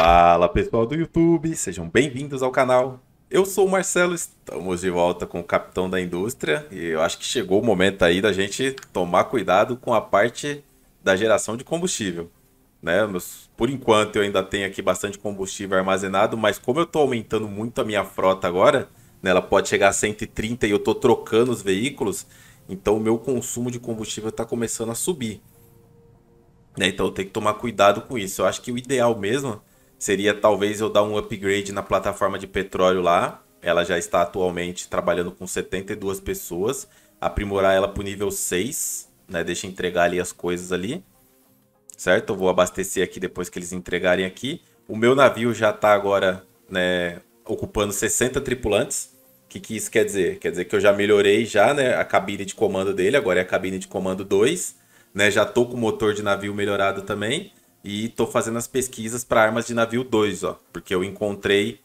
Fala pessoal do YouTube, sejam bem-vindos ao canal. Eu sou o Marcelo, estamos de volta com o Capitão da Indústria e eu acho que chegou o momento aí da gente tomar cuidado com a parte da geração de combustível, né? Por enquanto eu ainda tenho aqui bastante combustível armazenado, mas como eu estou aumentando muito a minha frota agora, né, ela pode chegar a 130 e eu estou trocando os veículos, então o meu consumo de combustível está começando a subir, né? Então eu tenho que tomar cuidado com isso. Eu acho que o ideal mesmo seria talvez eu dar um upgrade na plataforma de petróleo lá. Ela já está atualmente trabalhando com 72 pessoas. Aprimorar ela para o nível 6, né? Deixa eu entregar ali as coisas ali, certo? Eu vou abastecer aqui depois que eles entregarem aqui. O meu navio já está agora, né, ocupando 60 tripulantes. O que isso quer dizer? Quer dizer que eu já melhorei já, né, a cabine de comando dele. Agora é a cabine de comando 2, né? Já tô com o motor de navio melhorado também. E tô fazendo as pesquisas para armas de navio 2, ó. Porque eu encontrei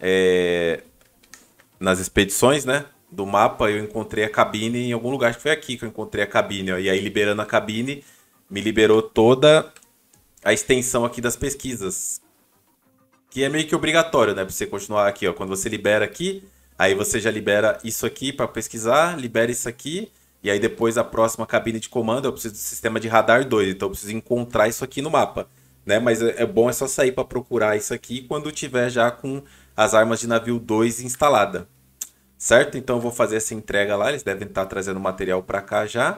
nas expedições, né, do mapa, eu encontrei a cabine em algum lugar. Acho que foi aqui que eu encontrei a cabine, ó. E aí liberando a cabine, me liberou toda a extensão aqui das pesquisas. Que é meio que obrigatório, né, para você continuar aqui, ó. Quando você libera aqui, aí você já libera isso aqui para pesquisar, libera isso aqui. E aí depois a próxima cabine de comando eu preciso do sistema de radar 2, então eu preciso encontrar isso aqui no mapa, né? Mas é bom é só sair para procurar isso aqui quando tiver já com as armas de navio 2 instalada, certo? Então eu vou fazer essa entrega lá, eles devem estar trazendo material para cá já.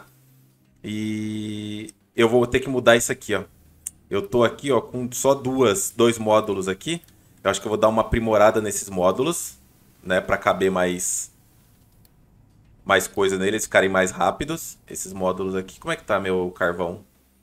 E eu vou ter que mudar isso aqui, ó. Eu tô aqui, ó, com só dois módulos aqui. Eu acho que eu vou dar uma aprimorada nesses módulos, né, para caber mais coisa neles, ficarem mais rápidos. Esses módulos aqui. Como é que tá meu carvão?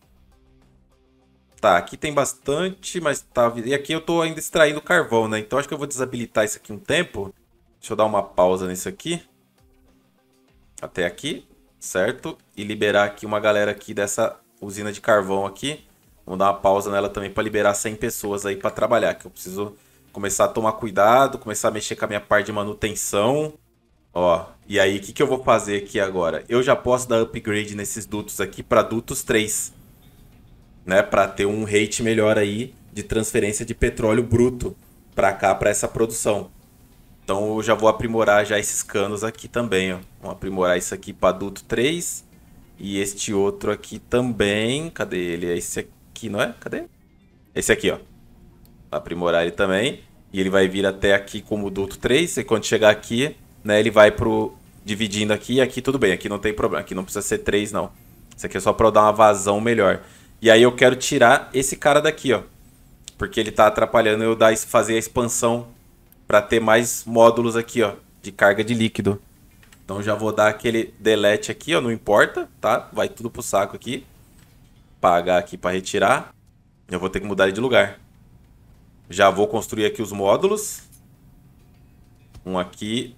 Tá, aqui tem bastante, mas tá. E aqui eu tô ainda extraindo carvão, né? Então acho que eu vou desabilitar isso aqui um tempo. Deixa eu dar uma pausa nisso aqui. Até aqui, certo? E liberar aqui uma galera aqui dessa usina de carvão aqui. Vamos dar uma pausa nela também para liberar 100 pessoas aí para trabalhar. Que eu preciso começar a tomar cuidado, começar a mexer com a minha parte de manutenção. Ó, e aí, o que eu vou fazer aqui agora? Eu já posso dar upgrade nesses dutos aqui para dutos 3, né? Para ter um rate melhor aí de transferência de petróleo bruto para cá, para essa produção. Então eu já vou aprimorar já esses canos aqui também, ó. Vamos aprimorar isso aqui para duto 3 e este outro aqui também. Cadê ele? É esse aqui, não é? Cadê? Esse aqui, ó. Vou aprimorar ele também. E ele vai vir até aqui como duto 3. E quando chegar aqui, né, ele vai pro dividindo aqui e aqui tudo bem, aqui não tem problema, aqui não precisa ser 3 não. Isso aqui é só para eu dar uma vazão melhor. E aí eu quero tirar esse cara daqui, ó, porque ele tá atrapalhando eu fazer a expansão para ter mais módulos aqui, ó, de carga de líquido. Então já vou dar aquele delete aqui, ó, não importa, tá? Vai tudo pro saco aqui. Pagar aqui para retirar. Eu vou ter que mudar ele de lugar. Já vou construir aqui os módulos. Um aqui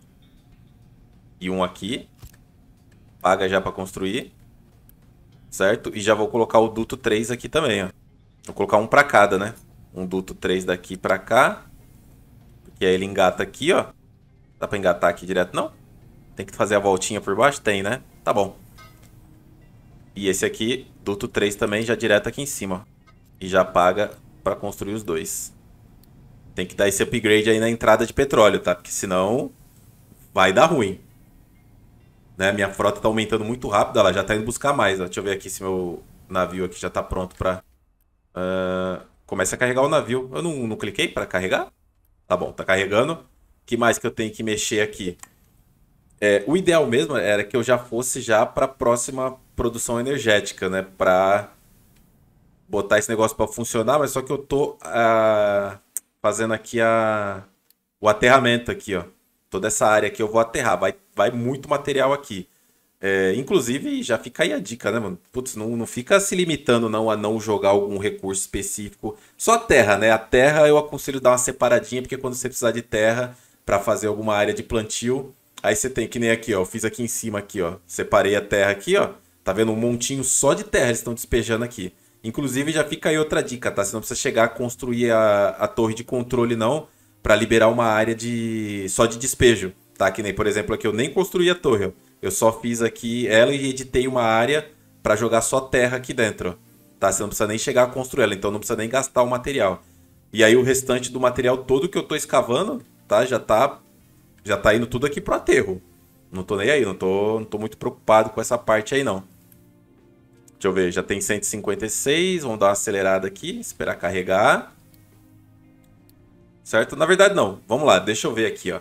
e um aqui. Paga já para construir. Certo? E já vou colocar o duto 3 aqui também, ó. Vou colocar um para cada, né? Um duto 3 daqui para cá. Porque aí ele engata aqui, ó. Dá para engatar aqui direto, não? Tem que fazer a voltinha por baixo? Tem, né? Tá bom. E esse aqui, duto 3 também, já direto aqui em cima, ó. E já paga para construir os dois. Tem que dar esse upgrade aí na entrada de petróleo, tá? Porque senão vai dar ruim. Né? Minha frota tá aumentando muito rápido, ela já tá indo buscar mais. Ó. Deixa eu ver aqui se meu navio aqui já tá pronto pra... Começa a carregar o navio. Eu não cliquei pra carregar? Tá bom, tá carregando. O que mais que eu tenho que mexer aqui? O ideal mesmo era que eu já fosse já pra próxima produção energética, né? Pra botar esse negócio pra funcionar, mas só que eu tô fazendo aqui o aterramento aqui, ó. Toda essa área aqui eu vou aterrar. Vai muito material aqui. Inclusive, já fica aí a dica, né, mano? Putz, não fica se limitando não a não jogar algum recurso específico. Só a terra, né? A terra eu aconselho dar uma separadinha, porque quando você precisar de terra para fazer alguma área de plantio, aí você tem que nem aqui, ó. Eu fiz aqui em cima aqui, ó. Separei a terra aqui, ó. Tá vendo? Um montinho só de terra eles estão despejando aqui. Inclusive, já fica aí outra dica, tá? Você não precisa chegar a construir a torre de controle, não, para liberar uma área só de despejo, tá? Que nem, por exemplo, aqui eu nem construí a torre, ó. Eu só fiz aqui ela e editei uma área para jogar só terra aqui dentro, ó. Tá? Você não precisa nem chegar a construir ela, então não precisa nem gastar o material. E aí o restante do material todo que eu tô escavando, tá? Já tá indo tudo aqui pro aterro. Não tô nem aí, não tô muito preocupado com essa parte aí, não. Deixa eu ver, já tem 156, vamos dar uma acelerada aqui, esperar carregar. Certo? Na verdade, não. Vamos lá, deixa eu ver aqui, ó.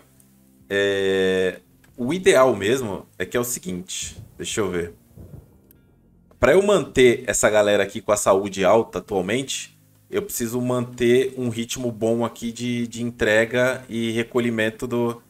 O ideal mesmo é que é o seguinte, deixa eu ver. Para eu manter essa galera aqui com a saúde alta atualmente, eu preciso manter um ritmo bom aqui de entrega e recolhimento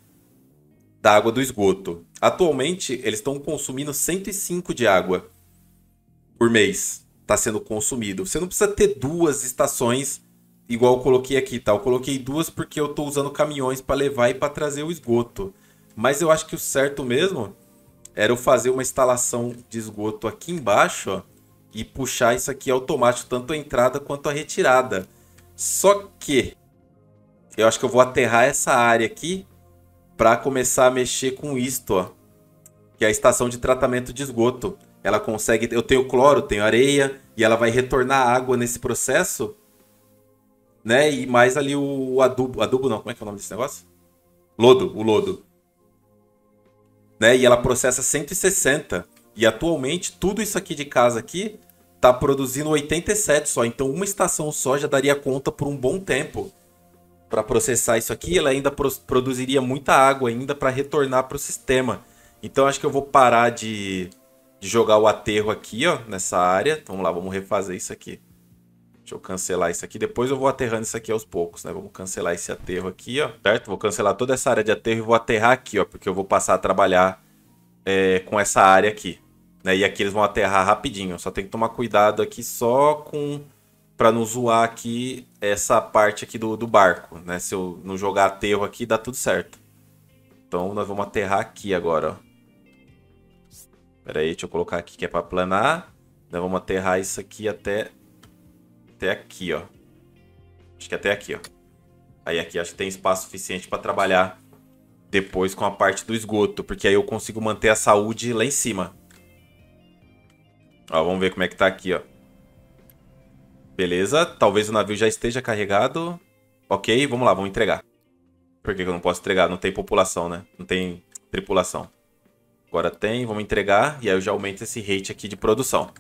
da água do esgoto. Atualmente, eles estão consumindo 105 de água por mês. Está sendo consumido. Você não precisa ter duas estações igual eu coloquei aqui, tá? Eu coloquei duas porque eu estou usando caminhões para levar e para trazer o esgoto. Mas eu acho que o certo mesmo era eu fazer uma instalação de esgoto aqui embaixo, ó, e puxar isso aqui automático, tanto a entrada quanto a retirada. Só que eu acho que eu vou aterrar essa área aqui para começar a mexer com isto, ó, que é a estação de tratamento de esgoto. Ela consegue, eu tenho cloro, tenho areia, e ela vai retornar água nesse processo, né? E mais ali o adubo, adubo não, como é que é o nome desse negócio? Lodo, o lodo. Né? E ela processa 160. E atualmente tudo isso aqui de casa aqui tá produzindo 87 só. Então uma estação só já daria conta por um bom tempo para processar isso aqui. Ela ainda produziria muita água ainda para retornar para o sistema. Então acho que eu vou parar de jogar o aterro aqui, ó, nessa área. Vamos lá, vamos refazer isso aqui. Deixa eu cancelar isso aqui. Depois eu vou aterrando isso aqui aos poucos, né? Vamos cancelar esse aterro aqui, ó. Certo? Vou cancelar toda essa área de aterro e vou aterrar aqui, ó. Porque eu vou passar a trabalhar com essa área aqui. Né? E aqui eles vão aterrar rapidinho. Só tem que tomar cuidado aqui só com... Pra não zoar aqui essa parte aqui do barco, né? Se eu não jogar aterro aqui, dá tudo certo. Então nós vamos aterrar aqui agora, ó. Pera aí, deixa eu colocar aqui que é pra planar. Nós vamos aterrar isso aqui até aqui, ó. Acho que até aqui, ó. Aí aqui acho que tem espaço suficiente para trabalhar depois com a parte do esgoto, porque aí eu consigo manter a saúde lá em cima. Ó, vamos ver como é que tá aqui, ó. Beleza, talvez o navio já esteja carregado. Ok, vamos lá, vamos entregar. Por que eu não posso entregar? Não tem população, né? Não tem tripulação. Agora tem, vamos entregar. E aí eu já aumento esse rate aqui de produção.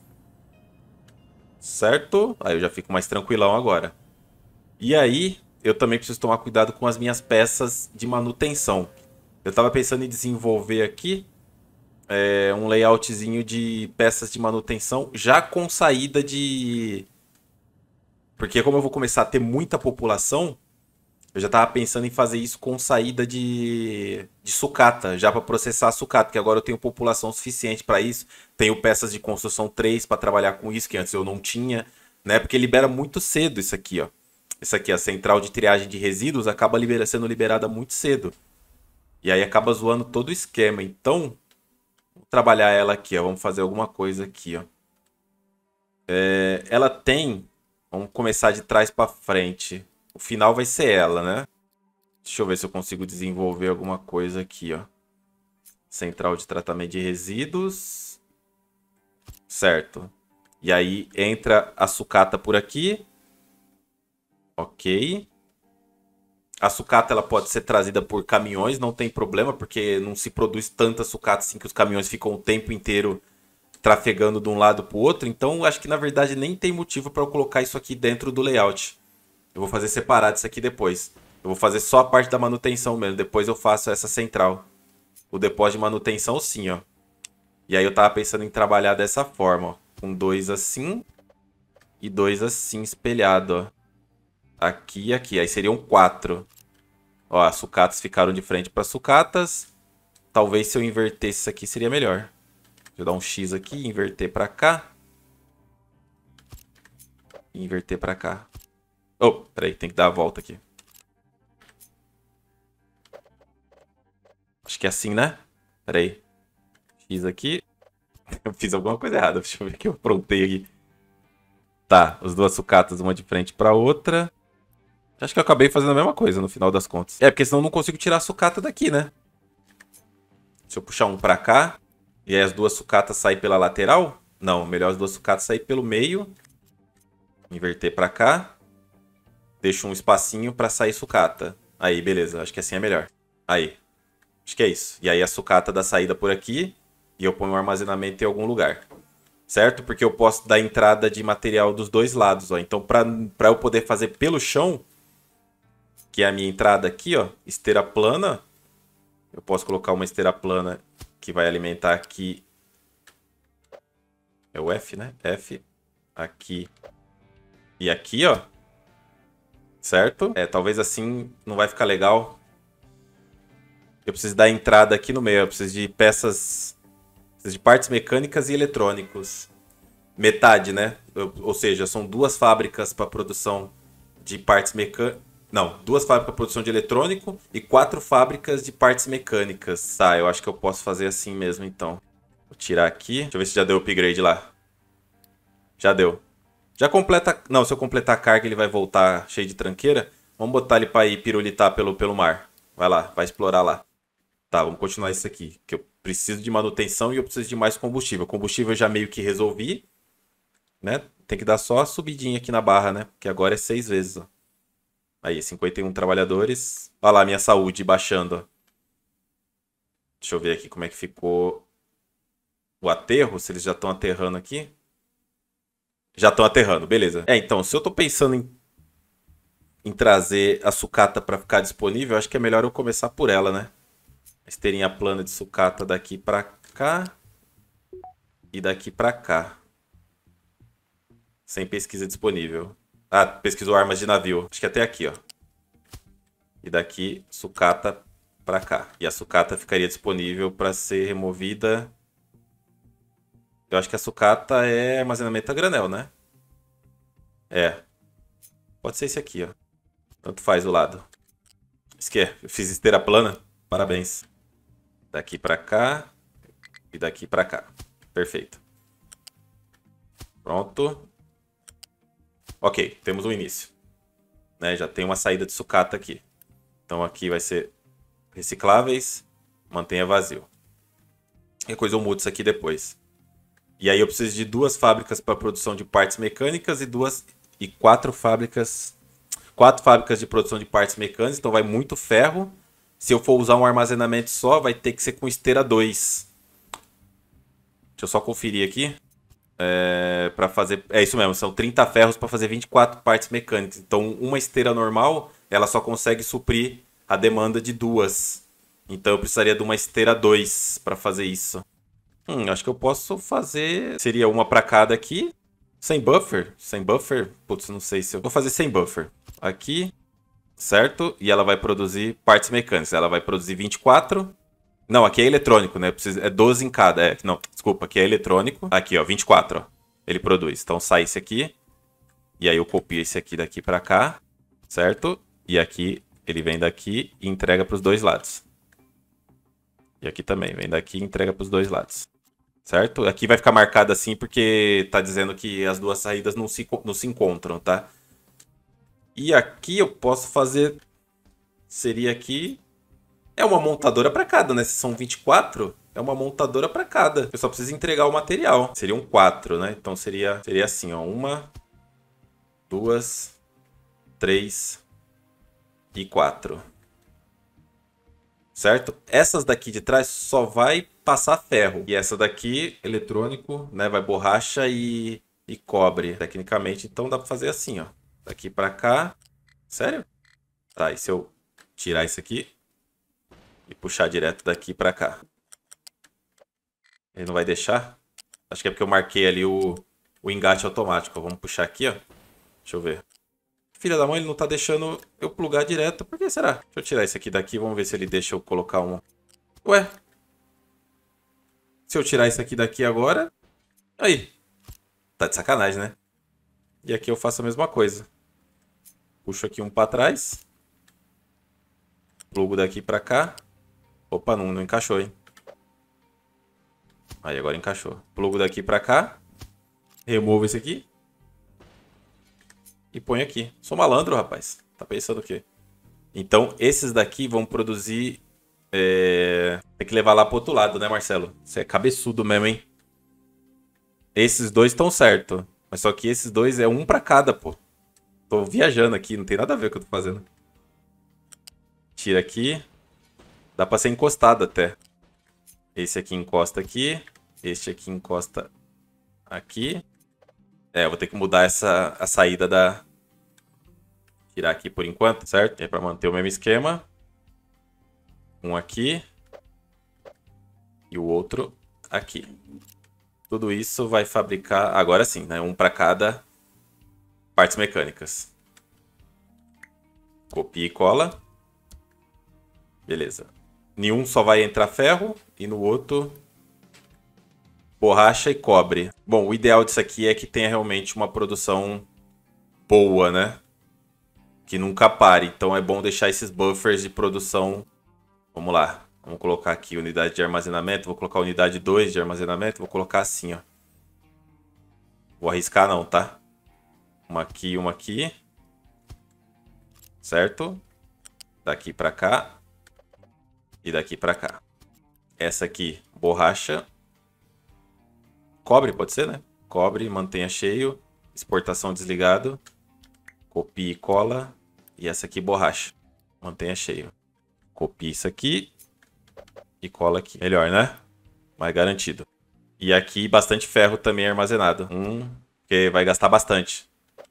Certo? Aí eu já fico mais tranquilão agora. E aí, eu também preciso tomar cuidado com as minhas peças de manutenção. Eu estava pensando em desenvolver aqui um layoutzinho de peças de manutenção já com saída de... Porque como eu vou começar a ter muita população, eu já estava pensando em fazer isso com saída de sucata, já para processar a sucata, que agora eu tenho população suficiente para isso. Tenho peças de construção 3 para trabalhar com isso, que antes eu não tinha, né? Porque libera muito cedo isso aqui, ó. Isso aqui, a central de triagem de resíduos, acaba sendo liberada muito cedo. E aí acaba zoando todo o esquema. Então, vou trabalhar ela aqui, ó. Vamos fazer alguma coisa aqui, ó. Ela tem... Vamos começar de trás para frente. O final vai ser ela, né? Deixa eu ver se eu consigo desenvolver alguma coisa aqui, ó. Central de tratamento de resíduos. Certo. E aí entra a sucata por aqui. Ok. A sucata ela pode ser trazida por caminhões, não tem problema, porque não se produz tanta sucata assim que os caminhões ficam o tempo inteiro trafegando de um lado para o outro. Então acho que na verdade nem tem motivo para eu colocar isso aqui dentro do layout. Eu vou fazer separado isso aqui depois. Eu vou fazer só a parte da manutenção mesmo. Depois eu faço essa central. O depósito de manutenção sim, ó. E aí eu tava pensando em trabalhar dessa forma, ó. Com 2 assim e 2 assim espelhado, ó. Aqui e aqui. Aí seriam 4. Ó, as sucatas ficaram de frente para sucatas. Talvez se eu invertesse isso aqui seria melhor. Deixa eu dar um X aqui, inverter para cá. E inverter para cá. Oh, peraí, tem que dar a volta aqui. Acho que é assim, né? Peraí. X aqui. Eu fiz alguma coisa errada. Deixa eu ver o que eu aprontei aqui. Tá, as duas sucatas, uma de frente para outra. Acho que eu acabei fazendo a mesma coisa no final das contas. Porque senão eu não consigo tirar a sucata daqui, né? Se eu puxar um pra cá, e aí as duas sucatas saem pela lateral? Não, melhor as duas sucatas sair pelo meio. Inverter pra cá. deixo um espacinho pra sair sucata. Aí, beleza. Acho que assim é melhor. Aí. Acho que é isso. E aí a sucata dá saída por aqui e eu ponho o armazenamento em algum lugar. Certo? Porque eu posso dar entrada de material dos dois lados, ó. Então, pra eu poder fazer pelo chão, que é a minha entrada aqui, ó, esteira plana, eu posso colocar uma esteira plana que vai alimentar aqui. É o F, né? F. Aqui. E aqui, ó. Certo? Talvez assim não vai ficar legal. Eu preciso dar entrada aqui no meio. Eu preciso de peças... Preciso de partes mecânicas e eletrônicos. Metade, né? Ou seja, são duas fábricas para produção de partes mecânicas. Não, duas fábricas para produção de eletrônico e 4 fábricas de partes mecânicas. Tá, eu acho que eu posso fazer assim mesmo, então. Vou tirar aqui. Deixa eu ver se já deu o upgrade lá. Já deu. Já completa... Não, se eu completar a carga, ele vai voltar cheio de tranqueira. Vamos botar ele para ir pirulitar pelo mar. Vai lá, vai explorar lá. Tá, vamos continuar isso aqui. Que eu preciso de manutenção e eu preciso de mais combustível. Combustível eu já meio que resolvi. Né? Tem que dar só a subidinha aqui na barra, né? Porque agora é 6 vezes, ó. Aí, 51 trabalhadores. Olha lá, minha saúde baixando, ó. Deixa eu ver aqui como é que ficou o aterro. Se eles já estão aterrando aqui. Já estão aterrando, beleza. Então, se eu tô pensando em trazer a sucata para ficar disponível, acho que é melhor eu começar por ela, né? A esteirinha plana de sucata daqui para cá e daqui para cá. Sem pesquisa disponível. Ah, pesquisou armas de navio. Acho que até aqui, ó. E daqui, sucata para cá. E a sucata ficaria disponível para ser removida. Eu acho que a sucata é armazenamento a granel, né? É. Pode ser esse aqui, ó. Tanto faz o lado. Isso que é. Eu fiz esteira plana. Parabéns. Daqui para cá. E daqui para cá. Perfeito. Pronto. Ok, temos um início. Né? Já tem uma saída de sucata aqui. Então aqui vai ser recicláveis. Mantenha vazio. Qualquer coisa eu mudo isso aqui depois. E aí eu preciso de 2 fábricas para produção de partes mecânicas e 4 fábricas... 4 fábricas de produção de partes mecânicas. Então vai muito ferro. Se eu for usar um armazenamento só, vai ter que ser com esteira 2. Deixa eu só conferir aqui. Para fazer... É isso mesmo, são 30 ferros para fazer 24 partes mecânicas. Então uma esteira normal, ela só consegue suprir a demanda de 2. Então eu precisaria de uma esteira 2 para fazer isso. Acho que eu posso fazer... Seria uma para cada aqui. Sem buffer? Sem buffer? Putz, não sei se eu... Vou fazer sem buffer. Aqui, certo? E ela vai produzir partes mecânicas. Ela vai produzir 24. Não, aqui é eletrônico, né? É 12 em cada. Não, desculpa, aqui é eletrônico. Aqui, ó, 24, ó. Ele produz. Então sai esse aqui. E aí eu copio esse aqui daqui pra cá. Certo? E aqui, ele vem daqui e entrega pros dois lados. E aqui também, vem daqui e entrega pros dois lados. Certo? Aqui vai ficar marcado assim porque tá dizendo que as duas saídas não se encontram, tá? E aqui eu posso fazer... Seria aqui... É uma montadora para cada, né? Se são 24, é uma montadora para cada. Eu só preciso entregar o material. Seriam 4, né? Então seria assim, ó. 1, 2, 3 e 4. Certo? Essas daqui de trás só vai passar ferro. E essa daqui, eletrônico, né? Vai borracha e cobre, tecnicamente. Então dá para fazer assim, ó. Daqui para cá. Sério? Tá, e se eu tirar isso aqui e puxar direto daqui pra cá? Ele não vai deixar? Acho que é porque eu marquei ali o engate automático. Vamos puxar aqui, ó. Deixa eu ver. Filha da mãe, ele não tá deixando eu plugar direto. Por que será? Deixa eu tirar isso aqui daqui. Vamos ver se ele deixa eu colocar um... Ué. Se eu tirar isso aqui daqui agora... Aí. Tá de sacanagem, né? E aqui eu faço a mesma coisa. Puxo aqui um pra trás. Plugo daqui pra cá. Opa, não encaixou, hein? Aí, agora encaixou. Plugo daqui pra cá. Removo esse aqui. E ponho aqui. Sou malandro, rapaz. Tá pensando o quê? Então, esses daqui vão produzir... Tem que levar lá pro outro lado, né, Marcelo? Você é cabeçudo mesmo, hein? Esses dois estão certo. Mas só que esses dois é um pra cada, pô. Tô viajando aqui, não tem nada a ver com o que eu tô fazendo. Tira aqui. Dá pra ser encostado até. Esse aqui encosta aqui. Este aqui encosta aqui. É, eu vou ter que mudar a saída da... Tirar aqui por enquanto, certo? É pra manter o mesmo esquema. Um aqui. E o outro aqui. Tudo isso vai fabricar... Agora sim, né? Um pra cada partes mecânicas. Copia e cola. Beleza. Nenhum só vai entrar ferro. E no outro... borracha e cobre. Bom, o ideal disso aqui é que tenha realmente uma produção boa, né? Que nunca pare. Então é bom deixar esses buffers de produção. Vamos lá. Vamos colocar aqui unidade de armazenamento. Vou colocar unidade 2 de armazenamento. Vou colocar assim, ó. Vou arriscar não, tá? Uma aqui, uma aqui. Certo? Daqui pra cá. E daqui pra cá. Essa aqui, borracha. Cobre, pode ser, né? Cobre, mantenha cheio. Exportação desligado. Copia e cola. E essa aqui, borracha. Mantenha cheio. Copia isso aqui. E cola aqui. Melhor, né? Mais garantido. E aqui, bastante ferro também armazenado. Porque vai gastar bastante.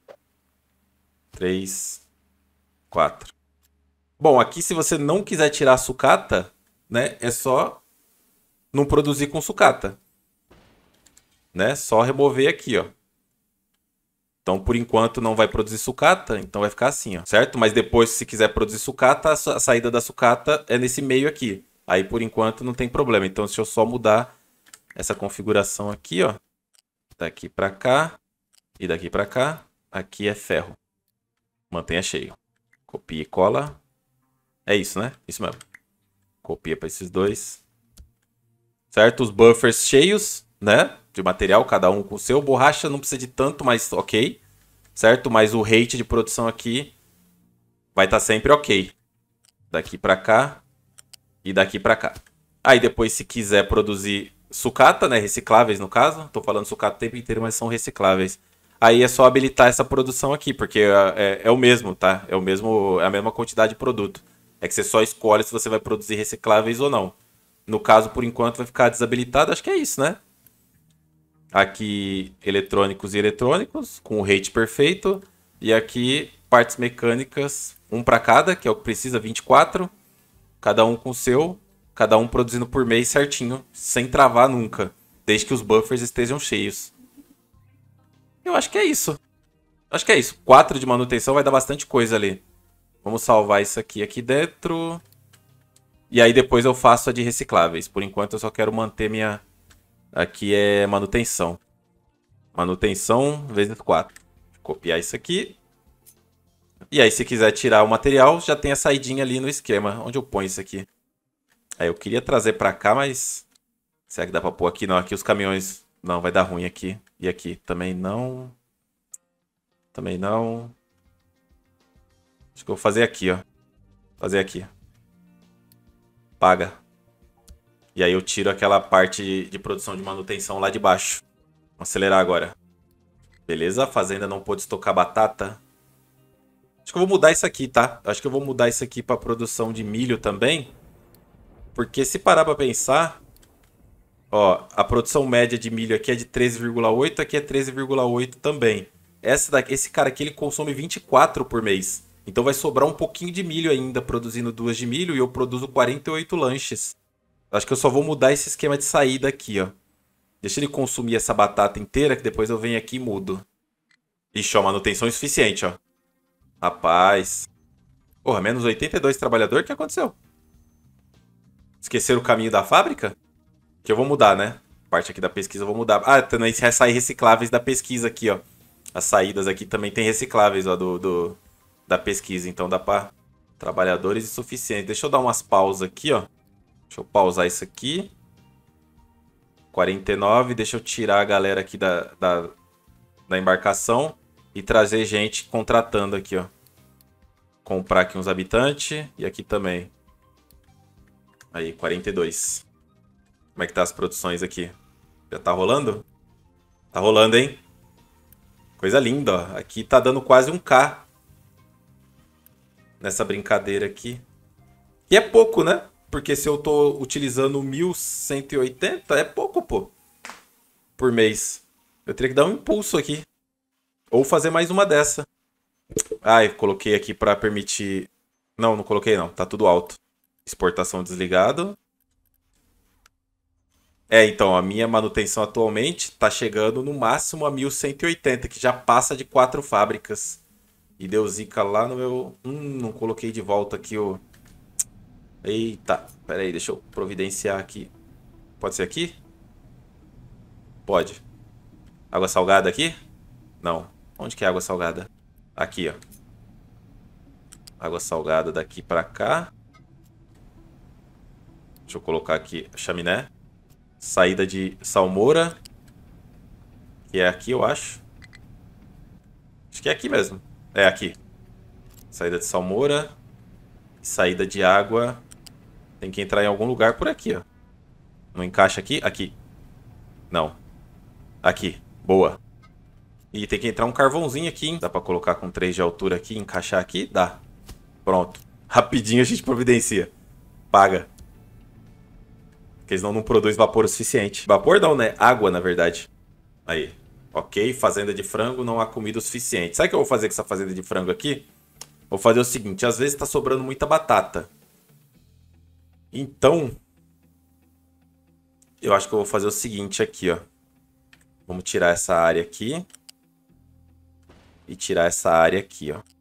3, 4. Bom, aqui se você não quiser tirar a sucata, né? É só não produzir com sucata. Né? Só remover aqui, ó. Então, por enquanto, não vai produzir sucata, então vai ficar assim, ó, certo? Mas depois, se quiser produzir sucata, a saída da sucata é nesse meio aqui. Aí, por enquanto, não tem problema. Então, deixa eu só mudar essa configuração aqui, ó. Daqui pra cá e daqui pra cá. Aqui é ferro. Mantenha cheio. Copia e cola. É isso, né? Isso mesmo. Copia para esses dois. Certo? Os buffers cheios, né? De material, cada um com o seu. Borracha não precisa de tanto, mas ok. Certo? Mas o rate de produção aqui vai estar sempre ok. Daqui pra cá e daqui pra cá. Aí depois, se quiser produzir sucata, né? Recicláveis no caso. Tô falando sucata o tempo inteiro, mas são recicláveis. Aí é só habilitar essa produção aqui, porque é o mesmo, tá? É a mesma quantidade de produto. É que você só escolhe se você vai produzir recicláveis ou não. No caso, por enquanto, vai ficar desabilitado. Acho que é isso, né? Aqui, eletrônicos e eletrônicos, com o rate perfeito. E aqui, partes mecânicas, um para cada, que é o que precisa, 24. Cada um com o seu, cada um produzindo por mês certinho, sem travar nunca. Desde que os buffers estejam cheios. Eu acho que é isso. Acho que é isso. 4 de manutenção vai dar bastante coisa ali. Vamos salvar isso aqui dentro. E aí depois eu faço a de recicláveis. Por enquanto eu só quero manter minha... Aqui é manutenção. Manutenção vezes 4. Vou copiar isso aqui. E aí se quiser tirar o material, já tem a saidinha ali no esquema. Onde eu ponho isso aqui? Aí eu queria trazer pra cá, mas... Será que dá pra pôr aqui? Não, aqui os caminhões... Não, vai dar ruim aqui. E aqui também não. Também não. Acho que eu vou fazer aqui, ó. Fazer aqui. Paga. E aí eu tiro aquela parte de produção de manutenção lá de baixo. Vamos acelerar agora. Beleza, a fazenda não pôde estocar batata. Acho que eu vou mudar isso aqui, tá? Acho que eu vou mudar isso aqui para produção de milho também. Porque se parar para pensar... Ó, a produção média de milho aqui é de 13,8, aqui é 13,8 também. Esse cara aqui ele consome 24 por mês. Então vai sobrar um pouquinho de milho ainda produzindo 2 de milho e eu produzo 48 lanches. Acho que eu só vou mudar esse esquema de saída aqui, ó. Deixa ele consumir essa batata inteira que depois eu venho aqui e mudo. Ixi, ó, manutenção insuficiente, ó. Rapaz. Porra, menos 82 trabalhador, o que aconteceu? Esqueceram o caminho da fábrica? Que eu vou mudar, né? Parte aqui da pesquisa eu vou mudar. Ah, também vai sair recicláveis da pesquisa aqui, ó. As saídas aqui também tem recicláveis, ó, da pesquisa. Então dá pra... Trabalhadores insuficientes. Deixa eu dar umas pausas aqui, ó. Deixa eu pausar isso aqui. 49. Deixa eu tirar a galera aqui da embarcação. E trazer gente contratando aqui, ó. Comprar aqui uns habitantes. E aqui também. Aí, 42. Como é que tá as produções aqui? Já tá rolando? Tá rolando, hein? Coisa linda, ó. Aqui tá dando quase 1K nessa brincadeira aqui. E é pouco, né? Porque se eu tô utilizando 1.180, é pouco, pô. Por mês. Eu teria que dar um impulso aqui. Ou fazer mais uma dessa. Ai, coloquei aqui pra permitir... Não, não coloquei não. Tá tudo alto. Exportação desligado. É, então, a minha manutenção atualmente tá chegando no máximo a 1.180, que já passa de 4 fábricas. E deu zica lá no meu... não coloquei de volta aqui o... Eita, pera aí, deixa eu providenciar aqui. Pode ser aqui? Pode. Água salgada aqui? Não. Onde que é água salgada? Aqui, ó. Água salgada daqui pra cá. Deixa eu colocar aqui a chaminé. Saída de salmoura. Que é aqui, eu acho. Acho que é aqui mesmo. É aqui. Saída de salmoura. Saída de água. Tem que entrar em algum lugar por aqui, ó. Não encaixa aqui? Aqui. Não. Aqui. Boa. E tem que entrar um carvãozinho aqui, hein? Dá pra colocar com 3 de altura aqui, encaixar aqui? Dá. Pronto. Rapidinho a gente providencia. Paga. Porque senão não produz vapor o suficiente. Vapor não, né? Água, na verdade. Aí. Ok, fazenda de frango, não há comida o suficiente. Sabe o que eu vou fazer com essa fazenda de frango aqui? Vou fazer o seguinte, às vezes tá sobrando muita batata. Então, eu acho que eu vou fazer o seguinte aqui, ó. Vamos tirar essa área aqui. E tirar essa área aqui, ó.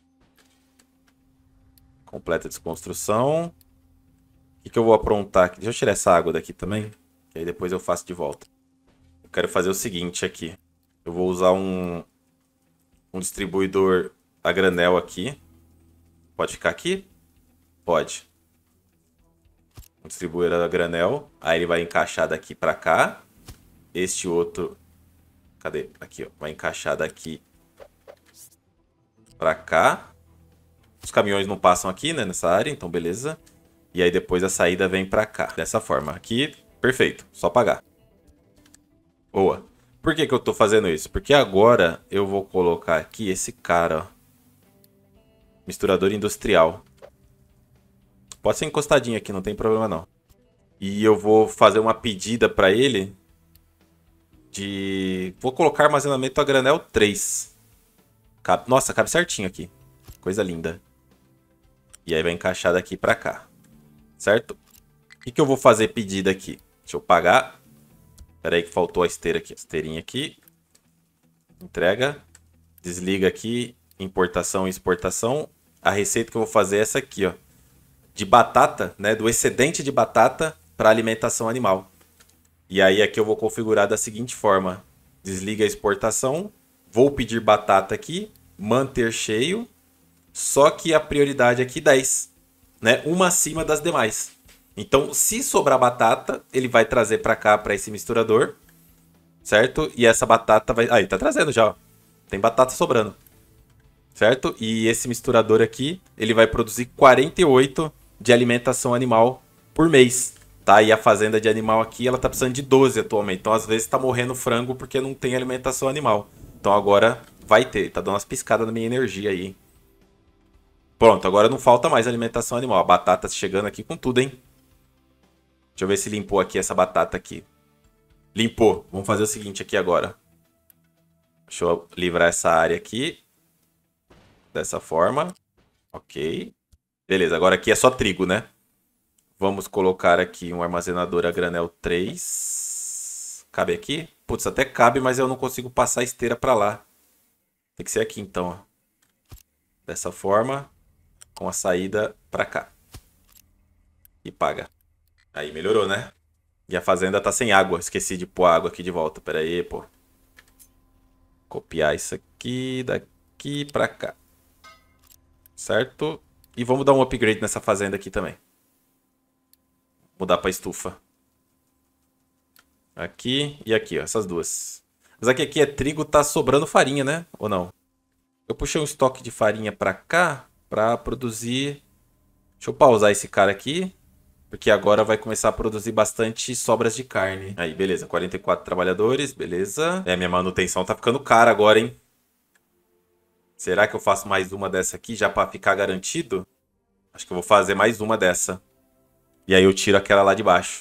Completa desconstrução. O que eu vou aprontar aqui? Deixa eu tirar essa água daqui também. Que aí depois eu faço de volta. Eu quero fazer o seguinte aqui. Eu vou usar um distribuidor a granel aqui. Pode ficar aqui? Pode. Um distribuidor a granel. Aí ele vai encaixar daqui pra cá. Este outro... Cadê? Aqui, ó. Vai encaixar daqui pra cá. Os caminhões não passam aqui, né? Nessa área, então beleza. E aí depois a saída vem pra cá. Dessa forma. Aqui, perfeito. Só pagar. Boa. Por que que eu tô fazendo isso? Porque agora eu vou colocar aqui esse cara, ó. Misturador industrial. Pode ser encostadinho aqui, não tem problema não. E eu vou fazer uma pedida pra ele de... Vou colocar armazenamento a granel 3. Nossa, cabe certinho aqui. Coisa linda. E aí vai encaixar daqui pra cá. Certo? O que eu vou fazer pedida aqui? Deixa eu pagar. Espera aí que faltou a esteira aqui. Esteirinha aqui. Entrega. Desliga aqui. Importação e exportação. A receita que eu vou fazer é essa aqui, ó. De batata, né? Do excedente de batata para alimentação animal. E aí aqui eu vou configurar da seguinte forma. Desliga a exportação. Vou pedir batata aqui. Manter cheio. Só que a prioridade aqui 10. Né? Uma acima das demais. Então, se sobrar batata, ele vai trazer para cá, para esse misturador. Certo? E essa batata vai... Aí, tá trazendo já, ó. Tem batata sobrando. Certo? E esse misturador aqui, ele vai produzir 48 de alimentação animal por mês. Tá? E a fazenda de animal aqui, ela tá precisando de 12 atualmente. Então, às vezes, tá morrendo frango porque não tem alimentação animal. Então, agora vai ter. Tá dando umas piscadas na minha energia aí. Pronto, agora não falta mais alimentação animal. A batata chegando aqui com tudo, hein? Deixa eu ver se limpou aqui essa batata aqui. Limpou. Vamos fazer o seguinte aqui agora. Deixa eu livrar essa área aqui. Dessa forma. Ok. Beleza, agora aqui é só trigo, né? Vamos colocar aqui um armazenador a granel 3. Cabe aqui? Putz, até cabe, mas eu não consigo passar a esteira pra lá. Tem que ser aqui então, ó. Dessa forma. Com a saída pra cá. E paga. Aí melhorou, né? E a fazenda tá sem água. Esqueci de pôr a água aqui de volta. Pera aí, pô. Copiar isso aqui daqui pra cá. Certo? E vamos dar um upgrade nessa fazenda aqui também. Mudar pra estufa. Aqui e aqui, ó. Essas duas. Mas aqui é trigo, tá sobrando farinha, né? Ou não? Eu puxei um estoque de farinha pra cá pra produzir... Deixa eu pausar esse cara aqui. Porque agora vai começar a produzir bastante sobras de carne. Aí, beleza. 44 trabalhadores, beleza. É, minha manutenção tá ficando cara agora, hein? Será que eu faço mais uma dessa aqui já pra ficar garantido? Acho que eu vou fazer mais uma dessa. E aí eu tiro aquela lá de baixo.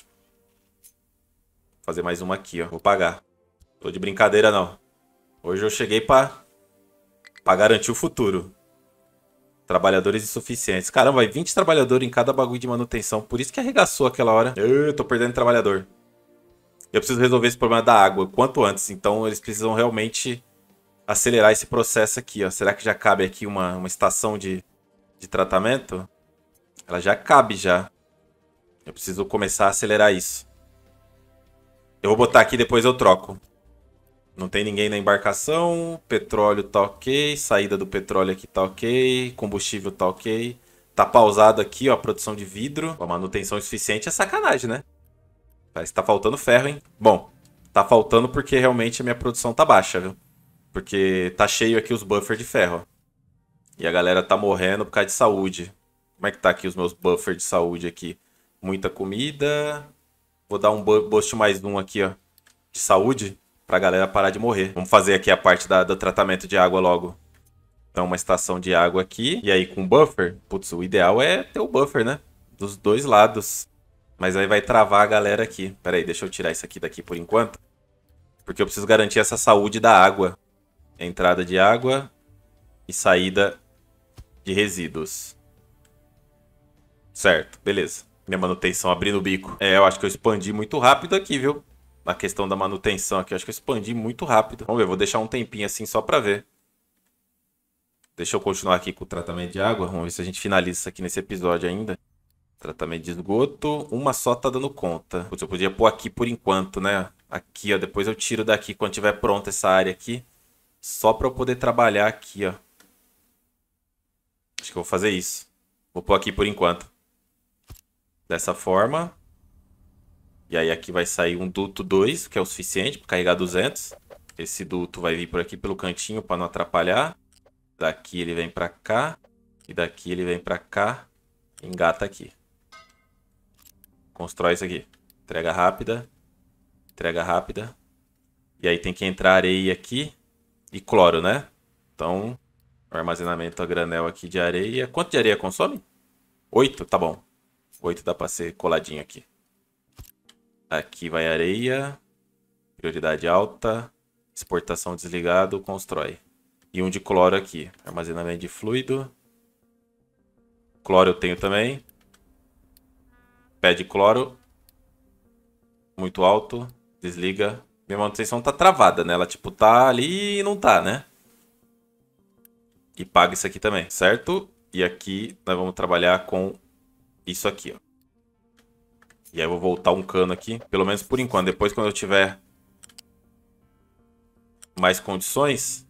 Vou fazer mais uma aqui, ó. Vou pagar. Tô de brincadeira, não. Hoje eu cheguei pra garantir o futuro. Trabalhadores insuficientes. Caramba, vai 20 trabalhadores em cada bagulho de manutenção. Por isso que arregaçou aquela hora. Eu tô perdendo trabalhador. Eu preciso resolver esse problema da água o quanto antes. Então eles precisam realmente acelerar esse processo aqui, ó. Será que já cabe aqui uma estação de tratamento? Ela já cabe, já. Eu preciso começar a acelerar isso. Eu vou botar aqui, depois eu troco. Não tem ninguém na embarcação. Petróleo tá ok. Saída do petróleo aqui tá ok. Combustível tá ok. Tá pausado aqui, ó, a produção de vidro. A manutenção insuficiente é sacanagem, né? Parece que tá faltando ferro, hein? Bom, tá faltando porque realmente a minha produção tá baixa, viu? Porque tá cheio aqui os buffers de ferro, ó. E a galera tá morrendo por causa de saúde. Como é que tá aqui os meus buffers de saúde aqui? Muita comida. Vou dar um boost mais um aqui, ó, de saúde, pra galera parar de morrer. Vamos fazer aqui a parte do tratamento de água logo. Então, uma estação de água aqui. E aí, com buffer, putz, o ideal é ter o buffer, né? Dos dois lados. Mas aí vai travar a galera aqui. Pera aí, deixa eu tirar isso aqui daqui por enquanto. Porque eu preciso garantir essa saúde da água. Entrada de água e saída de resíduos. Certo, beleza. Minha manutenção abrindo o bico. É, eu acho que eu expandi muito rápido aqui, viu? Na questão da manutenção aqui. Eu acho que eu expandi muito rápido. Vamos ver, vou deixar um tempinho assim só pra ver. Deixa eu continuar aqui com o tratamento de água. Vamos ver se a gente finaliza isso aqui nesse episódio ainda. Tratamento de esgoto. Uma só tá dando conta. Putz, eu podia pôr aqui por enquanto, né? Aqui, ó. Depois eu tiro daqui quando tiver pronta essa área aqui. Só pra eu poder trabalhar aqui, ó. Acho que eu vou fazer isso. Vou pôr aqui por enquanto. Dessa forma. E aí aqui vai sair um duto 2, que é o suficiente para carregar 200. Esse duto vai vir por aqui pelo cantinho para não atrapalhar. Daqui ele vem para cá. E daqui ele vem para cá. Engata aqui. Constrói isso aqui. Entrega rápida. Entrega rápida. E aí tem que entrar areia aqui. E cloro, né? Então, armazenamento a granel aqui de areia. Quanto de areia consome? 8, tá bom. 8 dá para ser coladinho aqui. Aqui vai areia. Prioridade alta. Exportação desligado. Constrói. E um de cloro aqui. Armazenamento de fluido. Cloro eu tenho também. Pé de cloro. Muito alto. Desliga. Minha manutenção tá travada, né? Ela tipo tá ali e não tá, né? E paga isso aqui também, certo? E aqui nós vamos trabalhar com isso aqui, ó. E aí eu vou voltar um cano aqui, pelo menos por enquanto. Depois, quando eu tiver mais condições...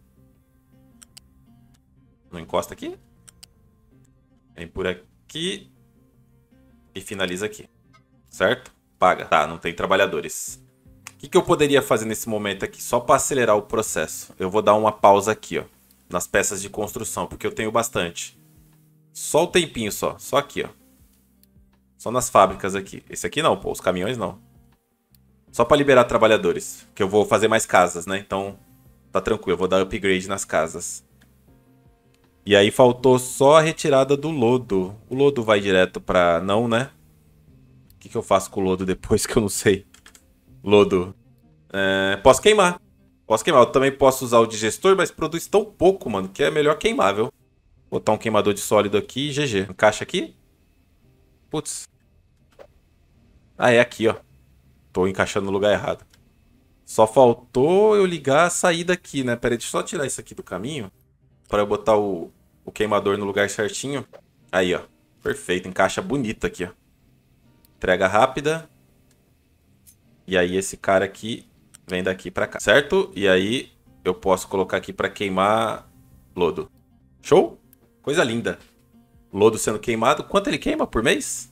Não encosta aqui. Vem por aqui. E finaliza aqui. Certo? Paga. Tá, não tem trabalhadores. O que eu poderia fazer nesse momento aqui? Só para acelerar o processo. Eu vou dar uma pausa aqui, ó. Nas peças de construção, porque eu tenho bastante. Só o tempinho só. Só aqui, ó. Só nas fábricas aqui. Esse aqui não, pô. Os caminhões não. Só para liberar trabalhadores. Que eu vou fazer mais casas, né? Então, tá tranquilo. Eu vou dar upgrade nas casas. E aí faltou só a retirada do lodo. O lodo vai direto pra... Não, né? O que eu faço com o lodo depois que eu não sei? Lodo. Posso queimar. Posso queimar. Eu também posso usar o digestor, mas produz tão pouco, mano, que é melhor queimar, viu? Botar um queimador de sólido aqui e GG. Encaixa aqui. Putz. Ah, é aqui, ó. Tô encaixando no lugar errado. Só faltou eu ligar a saída aqui, né? Pera aí, deixa eu só tirar isso aqui do caminho. Pra eu botar o queimador no lugar certinho. Aí, ó. Perfeito. Encaixa bonito aqui, ó. Entrega rápida. E aí esse cara aqui vem daqui pra cá, certo? E aí eu posso colocar aqui pra queimar lodo. Show? Coisa linda. Lodo sendo queimado. Quanto ele queima por mês?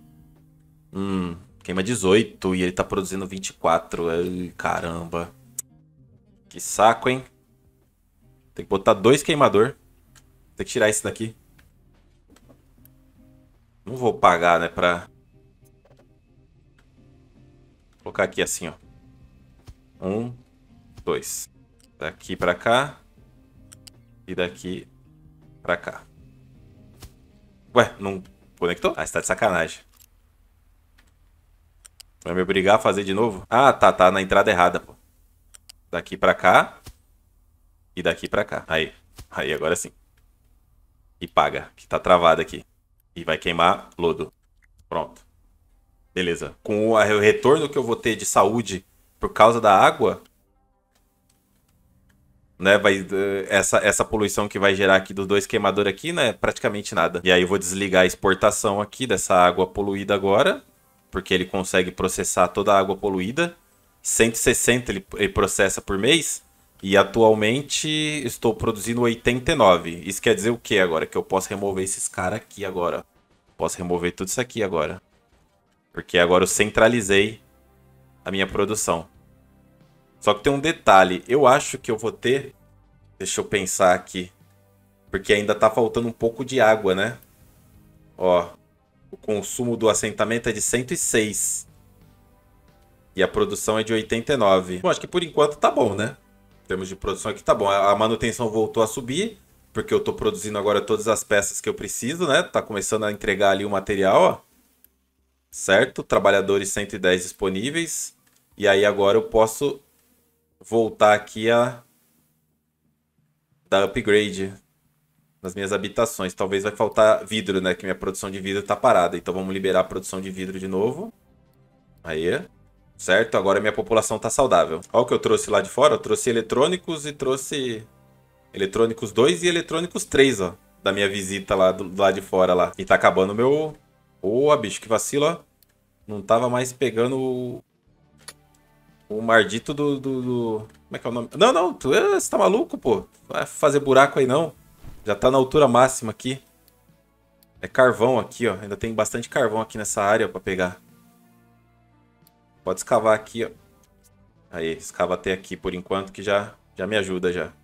Queima 18 e ele tá produzindo 24. Ai, caramba. Que saco, hein? Tem que botar 2 queimador. Tem que tirar esse daqui. Não vou pagar, né, pra... Vou colocar aqui assim, ó. 1, 2. Daqui pra cá. e daqui pra cá. Ué, não conectou? Ah, você tá de sacanagem. Vai me obrigar a fazer de novo? Ah, tá na entrada errada, pô. Daqui pra cá e daqui pra cá. Aí, agora sim. E paga, que tá travado aqui. E vai queimar lodo. Pronto. Beleza. Com o retorno que eu vou ter de saúde por causa da água, né, essa poluição que vai gerar aqui dos dois queimadores aqui, né, praticamente nada. E aí eu vou desligar a exportação aqui dessa água poluída agora, porque ele consegue processar toda a água poluída. 160 ele processa por mês. E atualmente estou produzindo 89. Isso quer dizer o que agora? Que eu posso remover esses caras aqui agora. Posso remover tudo isso aqui agora. Porque agora eu centralizei a minha produção. Só que tem um detalhe. Eu acho que eu vou ter... Deixa eu pensar aqui. Porque ainda tá faltando um pouco de água, né? Ó. O consumo do assentamento é de 106. E a produção é de 89. Bom, acho que por enquanto tá bom, né? Em termos de produção aqui tá bom. A manutenção voltou a subir. Porque eu tô produzindo agora todas as peças que eu preciso, né? Tá começando a entregar ali o material, ó. Certo? Trabalhadores 110 disponíveis. E aí agora eu posso voltar aqui a dar upgrade nas minhas habitações. Talvez vai faltar vidro, né? Que minha produção de vidro tá parada. Então vamos liberar a produção de vidro de novo. Aí. Certo? Agora minha população tá saudável. Olha o que eu trouxe lá de fora. Eu trouxe eletrônicos e trouxe eletrônicos 2 e eletrônicos 3, ó. Da minha visita lá do lado de fora lá. E tá acabando o meu... Ô, bicho, que vacilo, ó. Não tava mais pegando o mardito do... Como é que é o nome? Não, você tá maluco, pô. Vai fazer buraco aí, não. Já tá na altura máxima aqui. É carvão aqui, ó. Ainda tem bastante carvão aqui nessa área pra pegar. Pode escavar aqui, ó. Aí, escava até aqui por enquanto que já me ajuda já.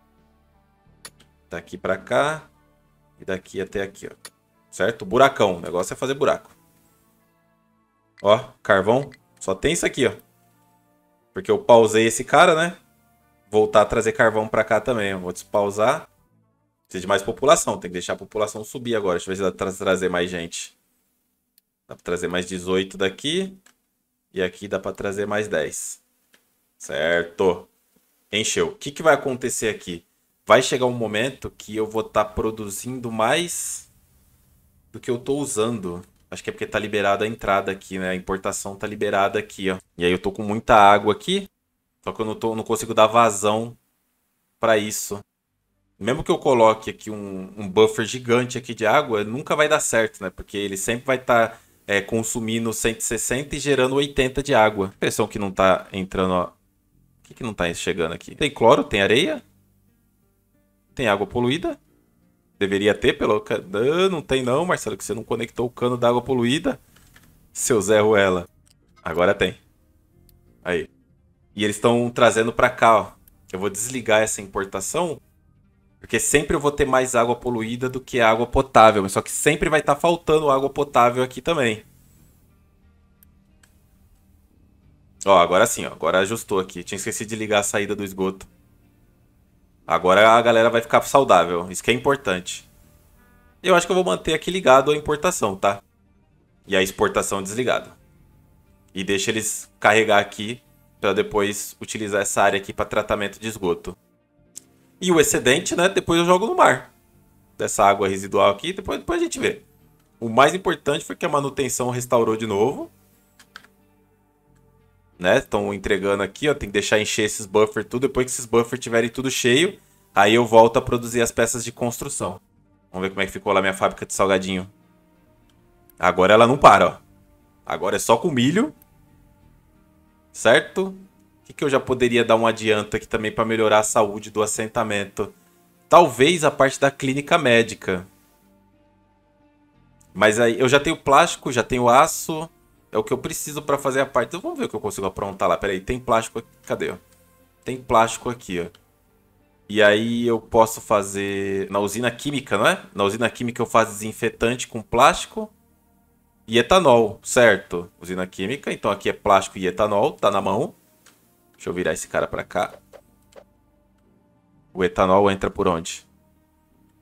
Daqui pra cá. E daqui até aqui, ó. Certo? Buracão. O negócio é fazer buraco. Ó, carvão. Só tem isso aqui, ó. Porque eu pausei esse cara, né? Voltar a trazer carvão pra cá também. Eu vou despausar. Precisa de mais população. Tem que deixar a população subir agora. Deixa eu ver se dá pra trazer mais gente. Dá pra trazer mais 18 daqui. E aqui dá pra trazer mais 10. Certo. Encheu. O que vai acontecer aqui? Vai chegar um momento que eu vou estar produzindo mais do que eu tô usando. Acho que é porque tá liberada a entrada aqui, né? A importação tá liberada aqui, ó. E aí eu tô com muita água aqui. Só que eu não consigo dar vazão pra isso. Mesmo que eu coloque aqui um buffer gigante aqui de água, nunca vai dar certo, né? Porque ele sempre vai estar consumindo 160 e gerando 80 de água. Impressão que não tá entrando, ó. O que não tá chegando aqui? Tem cloro, tem areia. Tem água poluída. Deveria ter, pelo... Não tem não, Marcelo, que você não conectou o cano d'água poluída. Seu Zé Ruela. Agora tem. Aí. E eles estão trazendo pra cá, ó. Eu vou desligar essa importação. Porque sempre eu vou ter mais água poluída do que água potável. Mas só que sempre vai estar faltando água potável aqui também. Ó, agora sim, ó. Agora ajustou aqui. Tinha esquecido de ligar a saída do esgoto. Agora a galera vai ficar saudável. Isso que é importante. Eu acho que eu vou manter aqui ligado a importação, tá? E a exportação desligada. E deixa eles carregar aqui para depois utilizar essa área aqui para tratamento de esgoto. E o excedente, né? Depois eu jogo no mar. Dessa água residual aqui, depois a gente vê. O mais importante foi que a manutenção restaurou de novo. Né? Estão entregando aqui, ó. Tem que deixar encher esses buffers tudo. Depois que esses buffers tiverem tudo cheio, aí eu volto a produzir as peças de construção. Vamos ver como é que ficou lá minha fábrica de salgadinho. Agora ela não para, ó. Agora é só com milho. Certo? O que eu já poderia dar um adianto aqui também para melhorar a saúde do assentamento? Talvez a parte da clínica médica. Mas aí eu já tenho plástico, já tenho aço. É o que eu preciso para fazer a parte. Então, vamos ver o que eu consigo aprontar lá. Pera aí, tem plástico aqui. Cadê? Ó? Tem plástico aqui, ó. E aí eu posso fazer na usina química, não é? Na usina química eu faço desinfetante com plástico e etanol, certo? Usina química, então aqui é plástico e etanol, tá na mão. Deixa eu virar esse cara pra cá. O etanol entra por onde?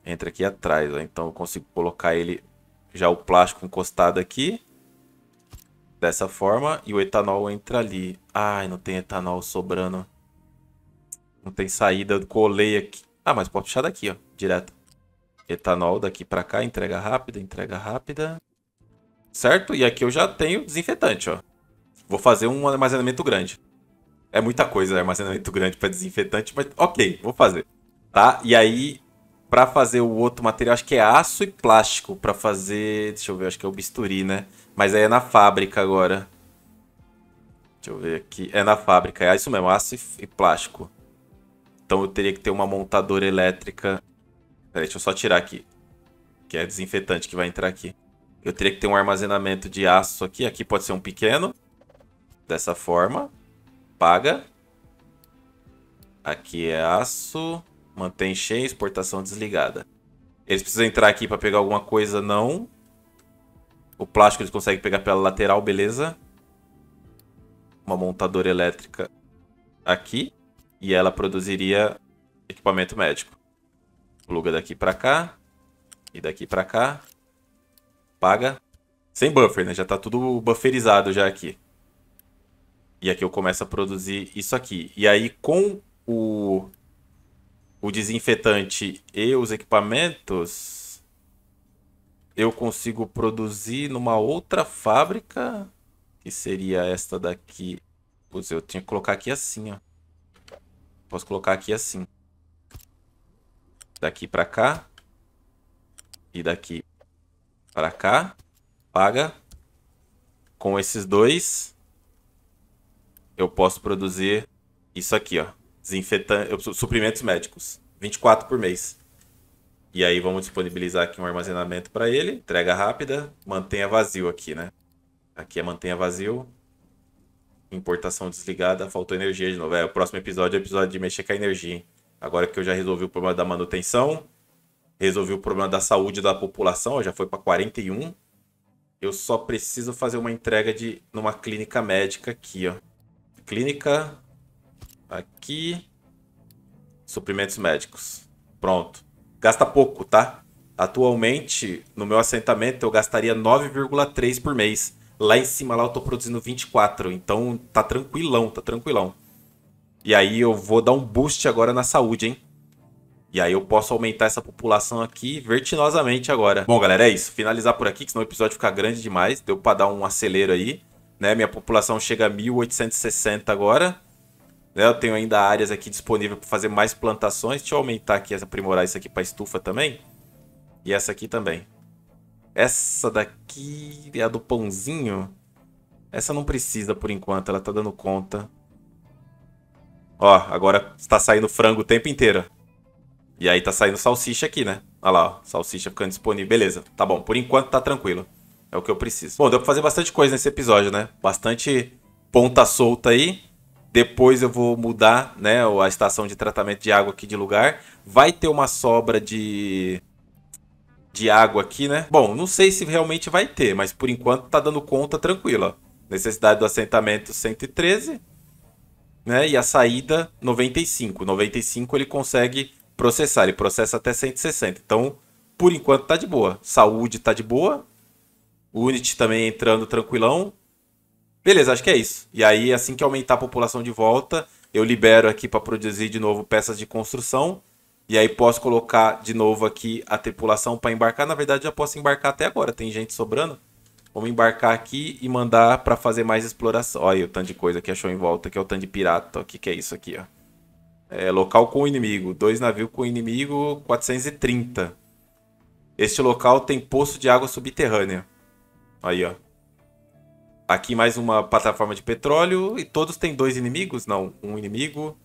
entra aqui atrás, ó. Então eu consigo colocar ele, já o plástico encostado aqui, dessa forma, e o etanol entra ali. Ai, não tem etanol sobrando. Não tem saída, eu colei aqui. Ah, mas pode puxar daqui, ó, direto. Etanol daqui pra cá, entrega rápida, entrega rápida. Certo? E aqui eu já tenho desinfetante, ó. Vou fazer um armazenamento grande. É muita coisa, armazenamento grande para desinfetante, mas ok, vou fazer. Tá? E aí, para fazer o outro material, acho que é aço e plástico para fazer... Deixa eu ver, acho que é o bisturi, né? Mas aí é na fábrica agora. Deixa eu ver aqui. É na fábrica, é isso mesmo, aço e plástico. Então eu teria que ter uma montadora elétrica. Peraí, deixa eu só tirar aqui. Que é desinfetante que vai entrar aqui. Eu teria que ter um armazenamento de aço aqui. Aqui pode ser um pequeno. Dessa forma. Paga. Aqui é aço. Mantém cheio. Exportação desligada. Eles precisam entrar aqui para pegar alguma coisa, não. O plástico eles conseguem pegar pela lateral, beleza. Uma montadora elétrica aqui. E ela produziria equipamento médico. Pluga daqui para cá. E daqui para cá. Paga. Sem buffer, né? Já tá tudo bufferizado já aqui. E aqui eu começo a produzir isso aqui. E aí com o desinfetante e os equipamentos, eu consigo produzir numa outra fábrica, que seria esta daqui. Putz, eu tinha que colocar aqui assim, ó. Posso colocar aqui assim. Daqui pra cá. E daqui pra cá. Paga. Com esses dois, eu posso produzir isso aqui, ó. Desinfetante, suprimentos médicos. 24 por mês. E aí vamos disponibilizar aqui um armazenamento para ele. Entrega rápida. Mantenha vazio aqui, né? Aqui é mantenha vazio. Importação desligada. Faltou energia de novo. O próximo episódio é o episódio de mexer com a energia, hein? Agora que eu já resolvi o problema da manutenção. Resolvi o problema da saúde da população. Ó, já foi para 41. Eu só preciso fazer uma entrega numa clínica médica aqui, ó. Clínica. Aqui. Suprimentos médicos. Pronto. Gasta pouco, tá? Atualmente, no meu assentamento, eu gastaria 9,3 por mês. Lá em cima, lá eu tô produzindo 24. Então, tá tranquilão, tá tranquilão. E aí, eu vou dar um boost agora na saúde, hein? E aí, eu posso aumentar essa população aqui vertiginosamente agora. Bom, galera, é isso. Finalizar por aqui, que senão o episódio fica grande demais. Deu pra dar um acelero aí, né? Minha população chega a 1.860 agora. Eu tenho ainda áreas aqui disponíveis para fazer mais plantações. Deixa eu aumentar aqui, aprimorar isso aqui para estufa também. E essa aqui também. Essa daqui é a do pãozinho. Essa não precisa por enquanto, ela tá dando conta. Ó, agora está saindo frango o tempo inteiro. E aí tá saindo salsicha aqui, né? Olha lá, ó, salsicha ficando disponível. Beleza, tá bom, por enquanto tá tranquilo. É o que eu preciso. Bom, deu pra fazer bastante coisa nesse episódio, né? Bastante ponta solta aí. Depois eu vou mudar, né, a estação de tratamento de água aqui de lugar. Vai ter uma sobra de água aqui, né? Bom, não sei se realmente vai ter, mas por enquanto tá dando conta tranquilo, ó. Necessidade do assentamento 113, né? E a saída 95. 95 ele consegue processar, ele processa até 160. Então, por enquanto tá de boa. Saúde tá de boa. Unity também entrando tranquilão. Beleza, acho que é isso. E aí, assim que aumentar a população de volta, eu libero aqui para produzir de novo peças de construção. E aí posso colocar de novo aqui a tripulação para embarcar. Na verdade, já posso embarcar até agora, tem gente sobrando. Vamos embarcar aqui e mandar para fazer mais exploração. Olha aí o tanto de coisa que achou em volta, que é o tanto de pirata. O que é isso aqui, ó? É, local com inimigo. 2 navios com inimigo, 430. Este local tem poço de água subterrânea. Aí, ó. Aqui mais uma plataforma de petróleo. E todos têm 2 inimigos? Não, um inimigo.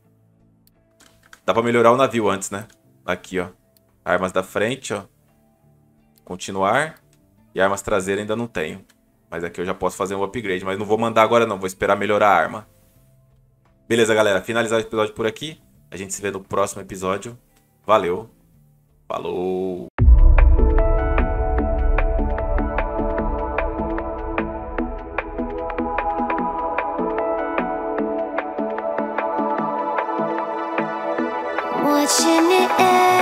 Dá pra melhorar o navio antes, né? Aqui, ó. Armas da frente, ó. Continuar. E armas traseiras ainda não tenho. Mas aqui eu já posso fazer um upgrade. Mas não vou mandar agora não, vou esperar melhorar a arma. Beleza, galera. Finalizar o episódio por aqui. A gente se vê no próximo episódio. Valeu. Falou. Watching it end.